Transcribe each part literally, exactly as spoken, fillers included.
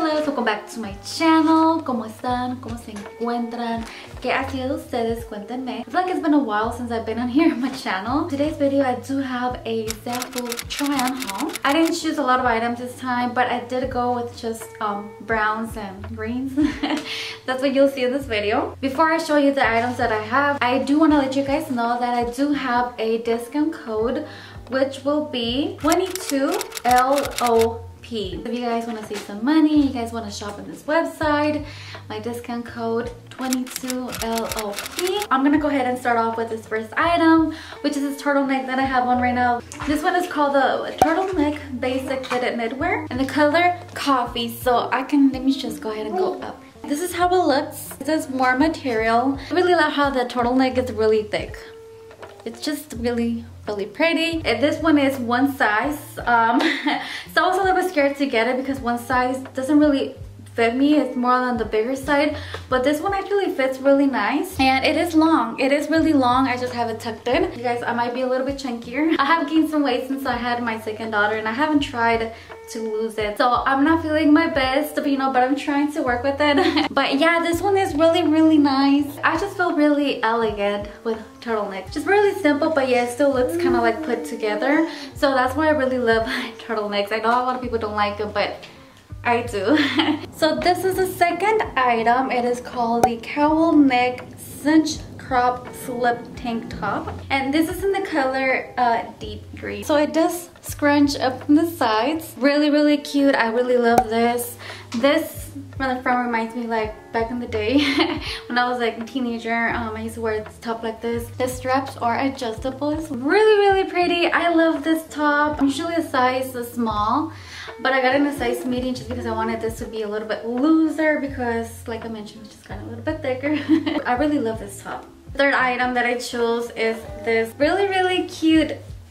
loves, welcome back to my channel. ¿Cómo están? ¿Cómo se encuentran? ¿Qué ha sido de ustedes? Cuéntenme. I feel like it's been a while since I've been on here on my channel. Today's video I do have a sample try-on haul. I didn't choose a lot of items this time, but I did go with just um, browns and greens. That's what you'll see in this video. Before I show you the items that I have, I do want to let you guys know that I do have a discount code, which will be twenty-two L O P. If you guys want to save some money, you guys want to shop on this website, my discount code twenty-two L O P. I'm gonna go ahead and start off with this first item, which is this turtleneck that I have on right now. This one is called the turtleneck basic fitted knitwear and the color coffee. So I can, let me just go ahead and go up. This is how it looks. It says more material. I really love how the turtleneck is really thick. It's just really, really pretty. And this one is one size. Um, so I was a little bit scared to get it because one size doesn't really fit me. It's more on the bigger side. But this one actually fits really nice. And it is long. It is really long. I just have it tucked in. You guys, I might be a little bit chunkier. I have gained some weight since I had my second daughter and I haven't tried to lose it. So I'm not feeling my best, you know, but I'm trying to work with it. But yeah, this one is really, really nice. I just feel really elegant with turtleneck. Just really simple, but yeah, it still looks kind of like put together. So that's why I really love turtlenecks. I know a lot of people don't like them, but I do. So this is the second item. It is called the cowl neck cinch crop slip tank top, and this is in the color uh, deep green. So it does scrunch up from the sides. Really, really cute. I really love this. This from the front reminds me like back in the day when I was like a teenager. Um, I used to wear this top like this. The straps are adjustable. It's really, really pretty. I love this top. I'm usually a size small, but I got in a size medium just because I wanted this to be a little bit looser because, like I mentioned, it's just kind of a little bit thicker. I really love this top. Third item that I chose is this really, really cute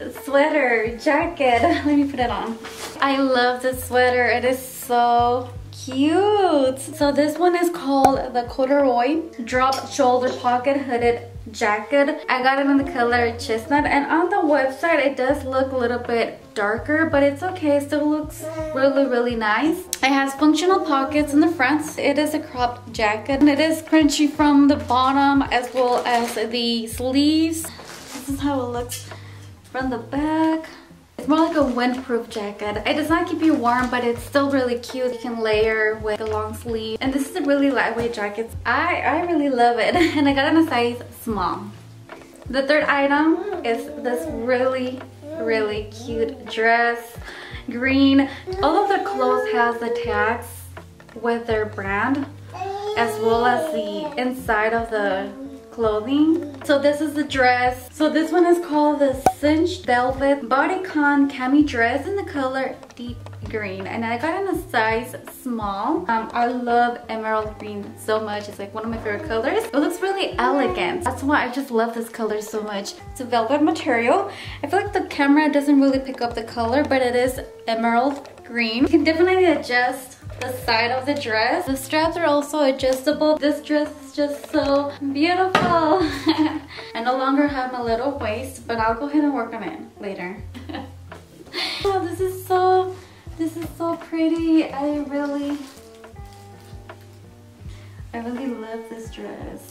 sweater jacket. Let me put it on. I love this sweater. It is so cute. So this one is called the corduroy drop shoulder pocket hooded jacket. I got it in the color chestnut, and on the website it does look a little bit darker, but it's okay. It still looks really, really nice. It has functional pockets in the front. It is a cropped jacket and it is crunchy from the bottom as well as the sleeves. This is how it looks from the back. It's more like a windproof jacket. It does not keep you warm, but it's still really cute. You can layer with the long sleeve. And this is a really lightweight jacket. I, I really love it. And I got it in a size small. The third item is this really, really cute dress. Green. All of the clothes has the tags with their brand, as well as the inside of the clothing. So this is the dress. So this one is called the cinched velvet bodycon cami dress in the color deep green, and I got in a size small. um I love emerald green so much. It's like one of my favorite colors. It looks really elegant. That's why I just love this color so much. It's a velvet material. I feel like the camera doesn't really pick up the color, but it is emerald green. You can definitely adjust the side of the dress. The straps are also adjustable. This dress is just so beautiful. I no longer have my little waist, but I'll go ahead and work on it later. Oh, this is so, this is so pretty. I really, I really love this dress.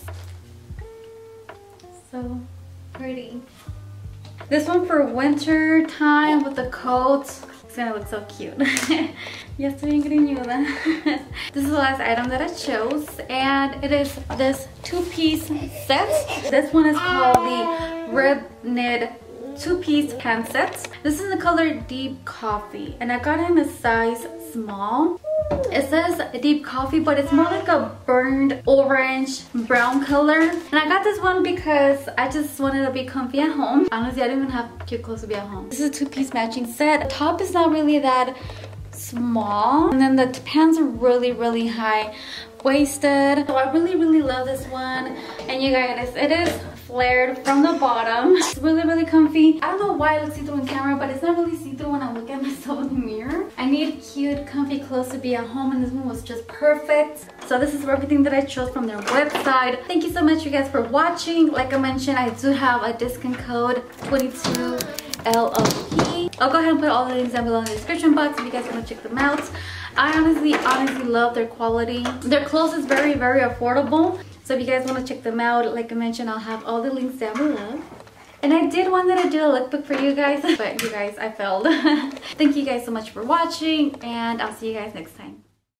So pretty. This one for winter time with the coat. It's gonna look so cute. Ya estoy engreñuda. This is the last item that I chose, and it is this two-piece set. This one is called the rib knit two-piece pant set. This is the color deep coffee, and I got it in a size small. It says deep coffee, but it's more like a burned orange brown color. And I got this one because I just wanted to be comfy at home. Honestly, I didn't even have cute clothes to be at home. This is a two-piece matching set. The top is not really that small, and then the pants are really, really high waisted. So I really, really love this one. And you guys, it is flared from the bottom. It's really, really comfy. I don't know why it looks see-through in camera, but it's not really see-through when I look at myself in the mirror. I need cute, comfy clothes to be at home, and this one was just perfect. So this is everything that I chose from their website. Thank you so much, you guys, for watching. Like I mentioned, I do have a discount code twenty-two L O P. I'll go ahead and put all the links down below in the description box if you guys want to check them out. I honestly, honestly love their quality. Their clothes is very, very affordable. So if you guys want to check them out, like I mentioned, I'll have all the links down below. And I did one that I did a lookbook for you guys, but you guys, I failed. Thank you guys so much for watching, and I'll see you guys next time.